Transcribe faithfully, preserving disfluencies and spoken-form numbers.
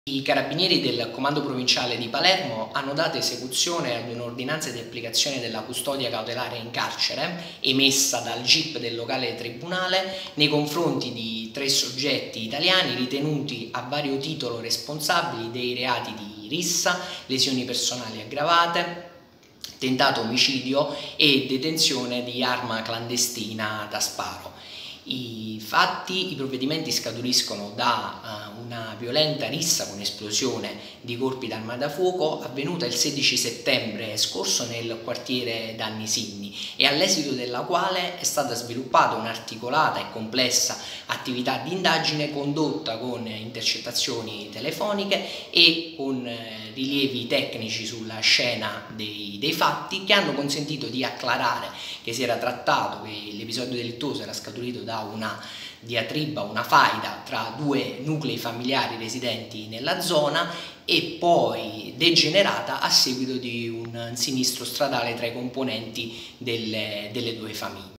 I carabinieri del Comando Provinciale di Palermo hanno dato esecuzione ad un'ordinanza di applicazione della custodia cautelare in carcere emessa dal G I P del locale tribunale nei confronti di tre soggetti italiani ritenuti a vario titolo responsabili dei reati di rissa, lesioni personali aggravate, tentato omicidio e detenzione di arma clandestina da sparo. I fatti, i provvedimenti scaturiscono da uh, una violenta rissa con esplosione di colpi d'arma da fuoco avvenuta il sedici settembre scorso nel quartiere Danni Sinni e all'esito della quale è stata sviluppata un'articolata e complessa attività di indagine condotta con intercettazioni telefoniche e con eh, rilievi tecnici sulla scena dei, dei fatti che hanno consentito di acclarare che si era trattato, che l'episodio delittuoso era scaturito da una diatriba, una faida tra due nuclei familiari residenti nella zona e poi degenerata a seguito di un sinistro stradale tra i componenti delle, delle due famiglie.